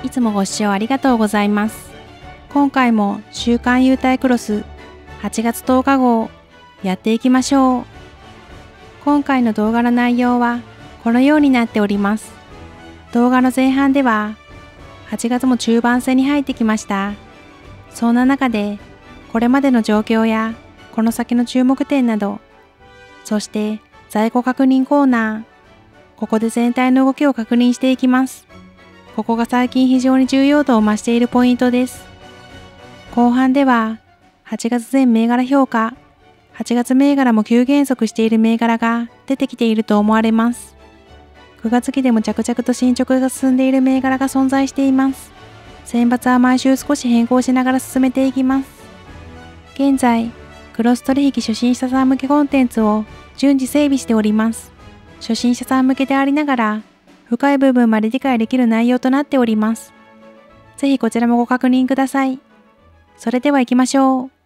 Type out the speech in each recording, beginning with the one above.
いつもご視聴ありがとうございます。今回も週刊優待クロス8月10日号やっていきましょう。今回の動画の内容はこのようになっております。動画の前半では8月も中盤戦に入ってきました。そんな中でこれまでの状況やこの先の注目点など、そして在庫確認コーナー、ここで全体の動きを確認していきます。ここが最近非常に重要度を増しているポイントです。後半では8月全銘柄評価、8月銘柄も急減速している銘柄が出てきていると思われます。9月期でも着々と進捗が進んでいる銘柄が存在しています。選抜は毎週少し変更しながら進めていきます。現在、クロス取引初心者さん向けコンテンツを順次整備しております。初心者さん向けでありながら、深い部分まで理解できる内容となっております。ぜひこちらもご確認ください。それでは行きましょう。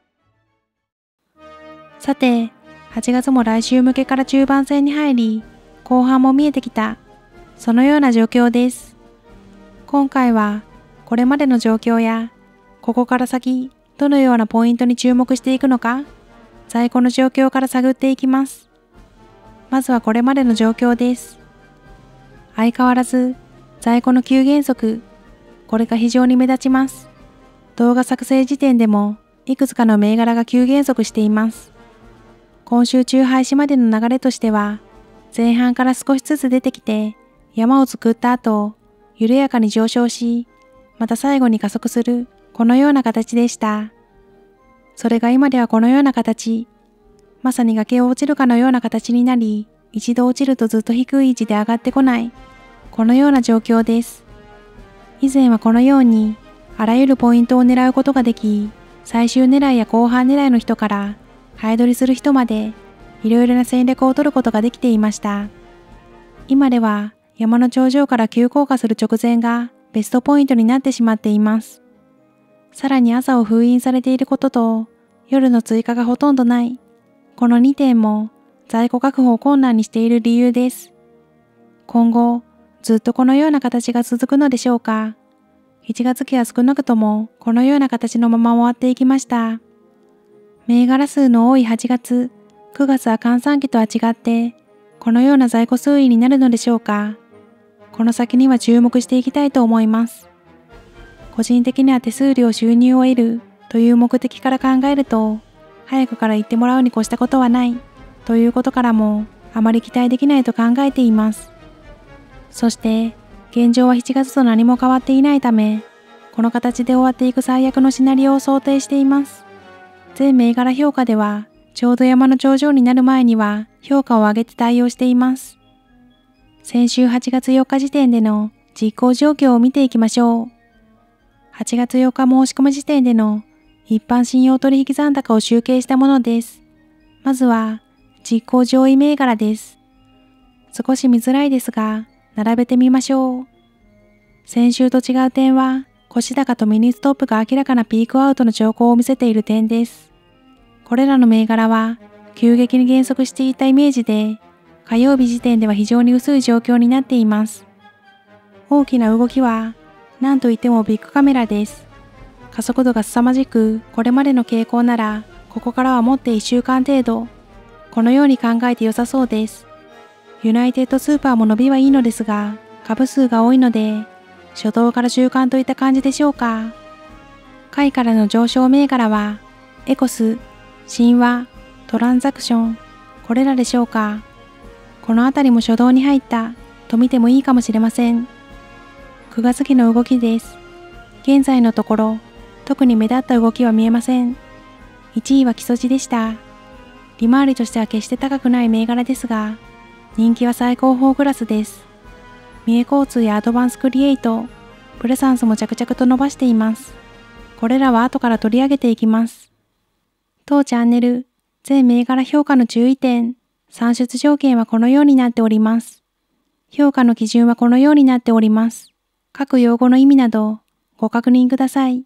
さて、8月も来週向けから中盤戦に入り、後半も見えてきた、そのような状況です。今回は、これまでの状況や、ここから先、どのようなポイントに注目していくのか、在庫の状況から探っていきます。まずはこれまでの状況です。相変わらず、在庫の急減速、これが非常に目立ちます。動画作成時点でも、いくつかの銘柄が急減速しています。今週中廃止までの流れとしては、前半から少しずつ出てきて、山を作った後、緩やかに上昇し、また最後に加速する、このような形でした。それが今ではこのような形、まさに崖を落ちるかのような形になり、一度落ちるとずっと低い位置で上がってこない、このような状況です。以前はこのように、あらゆるポイントを狙うことができ、最終狙いや後半狙いの人から、早取りする人まで、いろいろな戦略を取ることができていました。今では、山の頂上から急降下する直前がベストポイントになってしまっています。さらに朝を封印されていることと、夜の追加がほとんどない、この2点も、在庫確保を困難にしている理由です。今後、ずっとこのような形が続くのでしょうか。1月期は少なくともこのような形のまま終わっていきました。銘柄数の多い8月、9月は閑散期とは違って、このような在庫推移になるのでしょうか。この先には注目していきたいと思います。個人的には手数料収入を得るという目的から考えると、早くから言ってもらうに越したことはないということからもあまり期待できないと考えています。そして現状は7月と何も変わっていないため、この形で終わっていく最悪のシナリオを想定しています。全銘柄評価ではちょうど山の頂上になる前には評価を上げて対応しています。先週8月4日時点での実行状況を見ていきましょう。8月4日申し込み時点での一般信用取引残高を集計したものです。まずは実行上位銘柄です。少し見づらいですが、並べてみましょう。先週と違う点は、腰高とミニストップが明らかなピークアウトの兆候を見せている点です。これらの銘柄は、急激に減速していたイメージで、火曜日時点では非常に薄い状況になっています。大きな動きは、何といってもビッグカメラです。加速度が凄まじく、これまでの傾向なら、ここからはもって1週間程度、このように考えて良さそうです。ユナイテッドスーパーも伸びはいいのですが、株数が多いので、初動から中間といった感じでしょうか。下位からの上昇銘柄は、エコス、神話、トランザクション、これらでしょうか。このあたりも初動に入ったと見てもいいかもしれません。9月期の動きです。現在のところ、特に目立った動きは見えません。1位は木曽路でした。利回りとしては決して高くない銘柄ですが、人気は最高峰クラスです。三重交通やアドバンスクリエイト、プレサンスも着々と伸ばしています。これらは後から取り上げていきます。当チャンネル、全銘柄評価の注意点、算出条件はこのようになっております。評価の基準はこのようになっております。各用語の意味など、ご確認ください。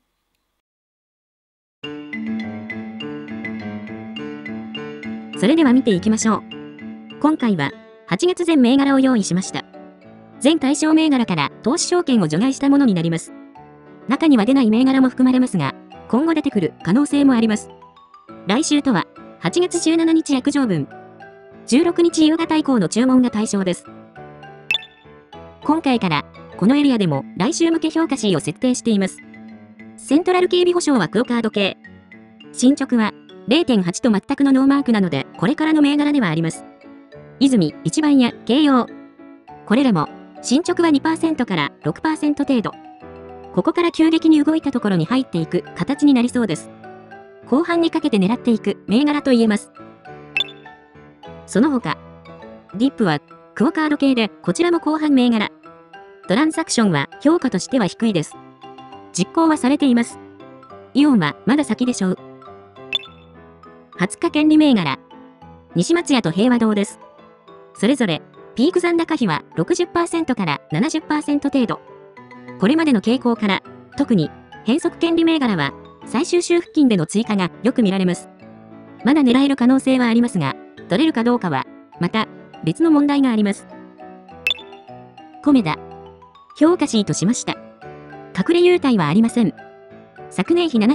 それでは見ていきましょう。今回は8月全銘柄を用意しました。 全対象銘柄から投資証券を除外したものになります。中には出ない銘柄も含まれますが、今後出てくる可能性もあります。来週とは、8月17日約定分、16日夕方以降の注文が対象です。今回から、このエリアでも来週向け評価 C を設定しています。セントラル警備保障はクオカード系。進捗は 0.8 と全くのノーマークなので、これからの銘柄ではあります。泉、一番や京葉。これらも、進捗は 2% から 6% 程度。ここから急激に動いたところに入っていく形になりそうです。後半にかけて狙っていく銘柄と言えます。その他、ディップはクオカード系でこちらも後半銘柄。トランザクションは評価としては低いです。実行はされています。イオンはまだ先でしょう。20日権利銘柄。西松屋と平和堂です。それぞれ、ピーク残高比は 60% から 70% 程度。これまでの傾向から、特に変則権利銘柄は、最終週付近での追加がよく見られます。まだ狙える可能性はありますが、取れるかどうかは、また別の問題があります。コメダ。評価 C としました。隠れ優待はありません。昨年比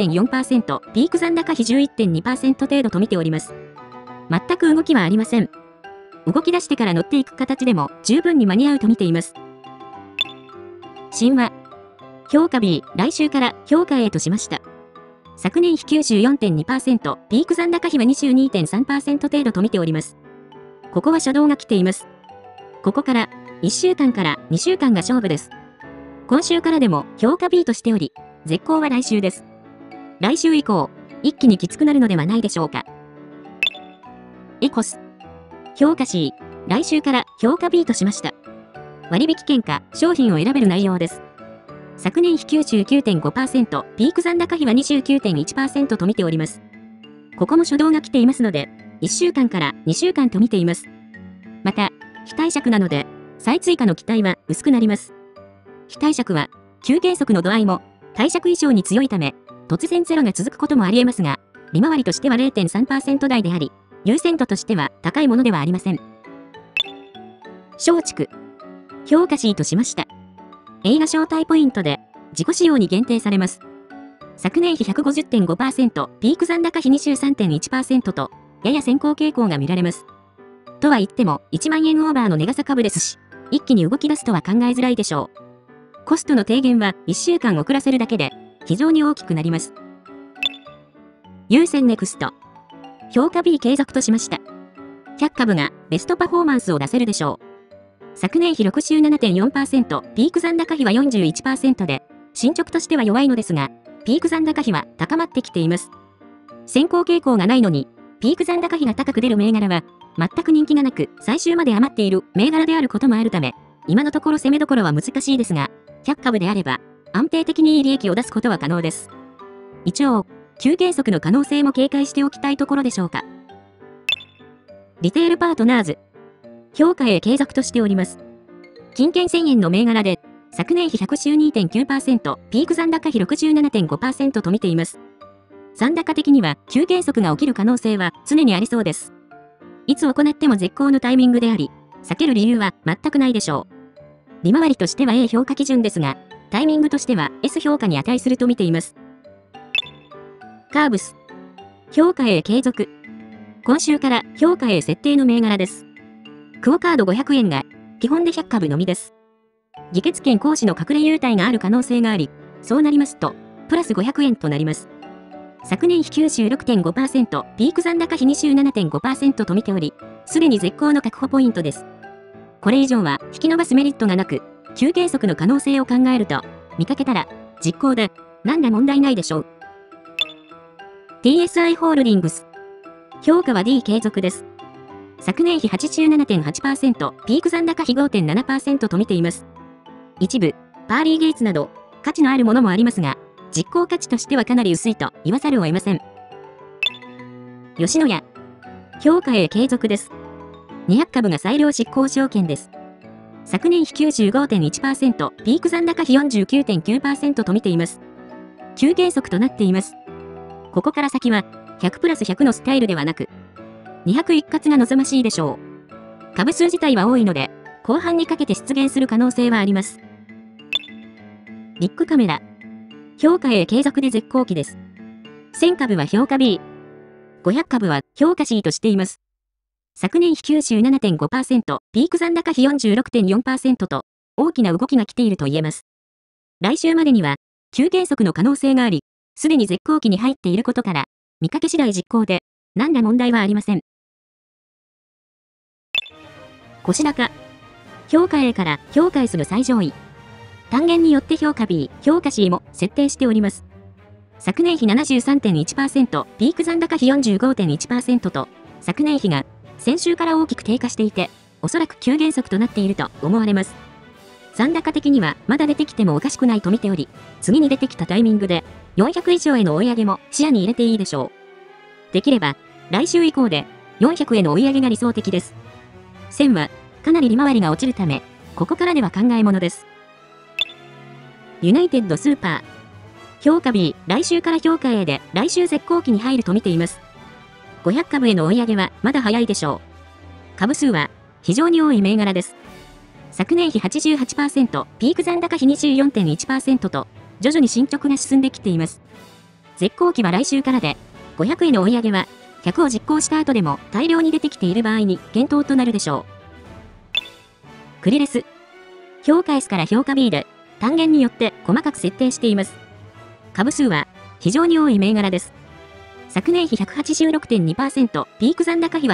77.4%、ピーク残高比 11.2% 程度と見ております。全く動きはありません。動き出してから乗っていく形でも十分に間に合うと見ています。神話。評価 B、来週から評価 A としました。昨年比 94.2%、ピーク残高比は 22.3% 程度と見ております。ここは初動が来ています。ここから1週間から2週間が勝負です。今週からでも評価 B としており、絶好は来週です。来週以降、一気にきつくなるのではないでしょうか。エコス。評価 C、来週から評価 B としました。割引券か商品を選べる内容です。昨年比 99.5%、ピーク残高比は 29.1% と見ております。ここも初動が来ていますので、1週間から2週間と見ています。また、非貸借なので、再追加の期待は薄くなります。非貸借は、急減速の度合いも、貸借以上に強いため、突然ゼロが続くこともあり得ますが、利回りとしては 0.3% 台であり、優先度としては高いものではありません。松竹。評価 C としました。映画招待ポイントで、自己使用に限定されます。昨年比 150.5%、ピーク残高比 23.1% と、やや先行傾向が見られます。とは言っても、1万円オーバーの値傘株ですし、一気に動き出すとは考えづらいでしょう。コストの低減は1週間遅らせるだけで、非常に大きくなります。優先ネクスト。評価 B 継続としました。100株がベストパフォーマンスを出せるでしょう。昨年比 67.4%、ピーク残高比は 41% で、進捗としては弱いのですが、ピーク残高比は高まってきています。先行傾向がないのに、ピーク残高比が高く出る銘柄は、全く人気がなく、最終まで余っている銘柄であることもあるため、今のところ攻めどころは難しいですが、100株であれば、安定的にいい利益を出すことは可能です。一応、急減速の可能性も警戒しておきたいところでしょうか。リテールパートナーズ。評価 A 継続としております。金券1000円の銘柄で、昨年比 112.9%、ピーク残高比 67.5% と見ています。残高的には急減速が起きる可能性は常にありそうです。いつ行っても絶好のタイミングであり、避ける理由は全くないでしょう。利回りとしては A 評価基準ですが、タイミングとしては S 評価に値すると見ています。カーブス。評価 A 継続。今週から評価 A 設定の銘柄です。クオカード500円が基本で100株のみです。議決権行使の隠れ優待がある可能性があり、そうなりますと、プラス500円となります。昨年比 96.5%、ピーク残高比 27.5% と見ており、すでに絶好の確保ポイントです。これ以上は引き伸ばすメリットがなく、急減速の可能性を考えると、見かけたら、実行で、なんら問題ないでしょう。TSI ホールディングス。評価は D 継続です。昨年比 87.8%、ピーク残高比 5.7% と見ています。一部、パーリーゲイツなど、価値のあるものもありますが、実行価値としてはかなり薄いと言わざるを得ません。吉野家。評価 A 継続です。200株が裁量執行証券です。昨年比 95.1%、ピーク残高比 49.9% と見ています。急減速となっています。ここから先は、100プラス100のスタイルではなく、200一括が望ましいでしょう。株数自体は多いので、 後半にかけて出現する可能性はあります。ビッグカメラ。評価 A 継続で絶好期です。1000株は評価 B。500株は評価 C としています。昨年比 97.5%、ピーク残高比 46.4% と、大きな動きが来ていると言えます。来週までには、急減速の可能性があり、すでに絶好期に入っていることから、見かけ次第実行で、何ら問題はありません。腰高。評価 A から評価 S の最上位。単元によって評価 B、評価 C も設定しております。昨年比 73.1%、ピーク残高比 45.1% と、昨年比が先週から大きく低下していて、おそらく急減速となっていると思われます。残高的にはまだ出てきてもおかしくないと見ており、次に出てきたタイミングで400以上への追い上げも視野に入れていいでしょう。できれば、来週以降で400への追い上げが理想的です。1000はかなり利回りが落ちるため、ここからでは考えものです。ユナイテッドスーパー。評価 B、来週から評価 A で来週絶好期に入ると見ています。500株への追い上げはまだ早いでしょう。株数は非常に多い銘柄です。昨年比 88%、ピーク残高比 24.1% と、徐々に進捗が進んできています。絶好期は来週からで、500への追い上げは、100を実行した後でも大量に出てきている場合に検討となるでしょう。クリレス。評価 S から評価 B で、単元によって細かく設定しています。株数は非常に多い銘柄です。昨年比 186.2%、ピーク残高比は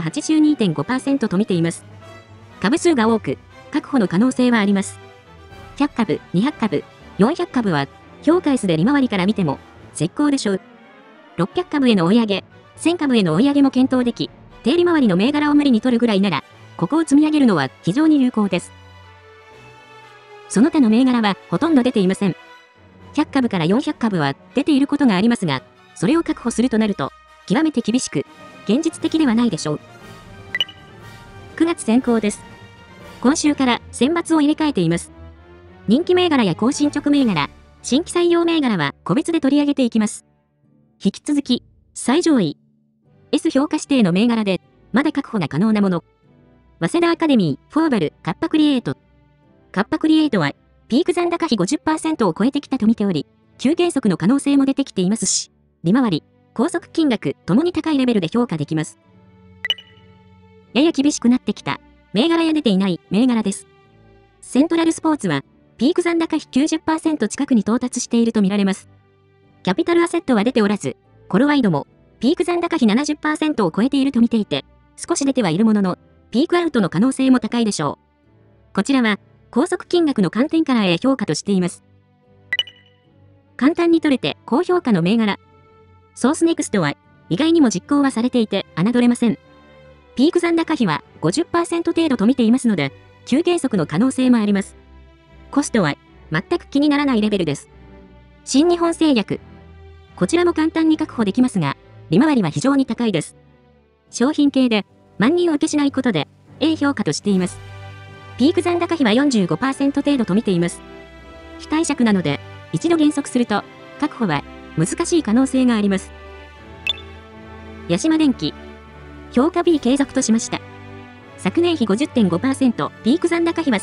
82.5% と見ています。株数が多く、確保の可能性はあります。100株、200株、400株は、評価 S で利回りから見ても、絶好でしょう。600株への追い上げ、1000株への追い上げも検討でき、低利回りの銘柄を無理に取るぐらいなら、ここを積み上げるのは非常に有効です。その他の銘柄はほとんど出ていません。100株から400株は出ていることがありますが、それを確保するとなると、極めて厳しく、現実的ではないでしょう。9月先行です。今週から選抜を入れ替えています。人気銘柄や高進捗銘柄、新規採用銘柄は個別で取り上げていきます。引き続き、最上位、S 評価指定の銘柄で、まだ確保が可能なもの。早稲田アカデミー、フォーバル、カッパクリエイト。カッパクリエイトは、ピーク残高比 50% を超えてきたと見ており、急減速の可能性も出てきていますし、利回り、拘束金額ともに高いレベルで評価できます。やや厳しくなってきた。銘柄や出ていない銘柄です。セントラルスポーツは、ピーク残高比 90% 近くに到達していると見られます。キャピタルアセットは出ておらず、コロワイドも、ピーク残高比 70% を超えていると見ていて、少し出てはいるものの、ピークアウトの可能性も高いでしょう。こちらは、拘束金額の観点から評価としています。簡単に取れて高評価の銘柄。ソースネクストは、意外にも実行はされていて、侮れません。ピーク残高比は 50% 程度と見ていますので、急減速の可能性もあります。コストは全く気にならないレベルです。新日本製薬。こちらも簡単に確保できますが、利回りは非常に高いです。商品系で万人受けしないことで A 評価としています。ピーク残高比は 45% 程度と見ています。非貸借なので、一度減速すると、確保は難しい可能性があります。ヤシマ電機。評価 B 継続としました。昨年比 50.5%、ピーク残高比は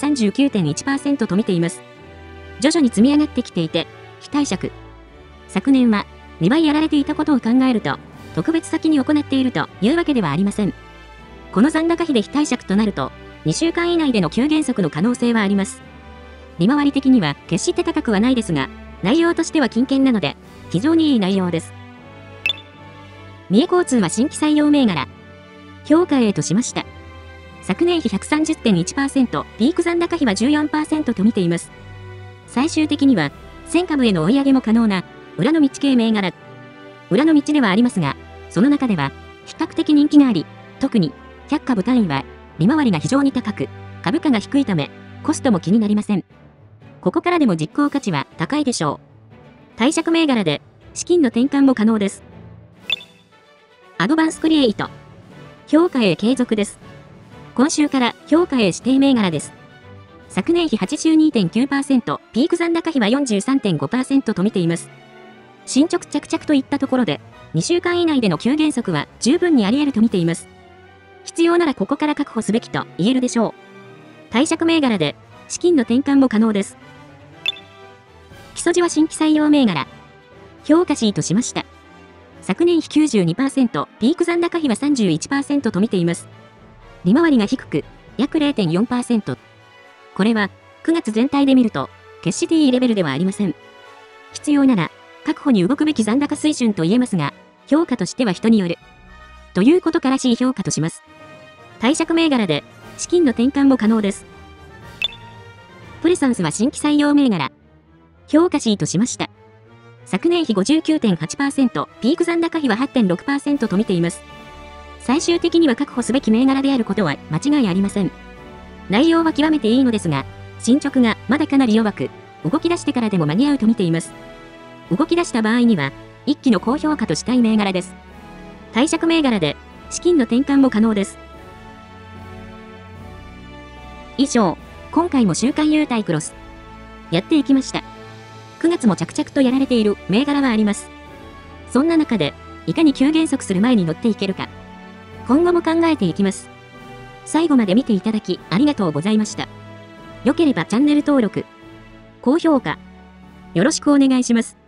39.1% と見ています。徐々に積み上がってきていて、非貸借。昨年は2倍やられていたことを考えると、特別先に行っているというわけではありません。この残高比で非貸借となると、2週間以内での急減速の可能性はあります。利回り的には決して高くはないですが、内容としては金券なので、非常にいい内容です。三重交通は新規採用銘柄。評価 A としました。昨年比 130.1%、ピーク残高比は 14% と見ています。最終的には、1000株への追い上げも可能な、裏の道系銘柄。裏の道ではありますが、その中では、比較的人気があり、特に、100株単位は、利回りが非常に高く、株価が低いため、コストも気になりません。ここからでも実行価値は高いでしょう。貸借銘柄で、資金の転換も可能です。アドバンスクリエイト。評価 A 継続です。今週から評価 A 指定銘柄です。昨年比 82.9%、ピーク残高比は 43.5% と見ています。進捗着々といったところで、2週間以内での急減速は十分にあり得ると見ています。必要ならここから確保すべきと言えるでしょう。 貸借銘柄で資金の転換も可能です。基礎地は新規採用銘柄。評価 C としました。昨年比 92%、ピーク残高比は 31% と見ています。利回りが低く、約 0.4%。これは、9月全体で見ると、決していいレベルではありません。必要なら、確保に動くべき残高水準と言えますが、評価としては人による。ということから C 評価とします。貸借銘柄で、資金の転換も可能です。プレサンスは新規採用銘柄。評価 C としました。昨年比 59.8%、ピーク残高比は 8.6% と見ています。最終的には確保すべき銘柄であることは間違いありません。内容は極めていいのですが、進捗がまだかなり弱く、動き出してからでも間に合うと見ています。動き出した場合には、一気の高評価としたい銘柄です。貸借銘柄で、資金の転換も可能です。以上、今回も週刊優待クロス。やっていきました。9月も着々とやられている銘柄はあります。そんな中で、いかに急減速する前に乗っていけるか。今後も考えていきます。最後まで見ていただきありがとうございました。良ければチャンネル登録、高評価、よろしくお願いします。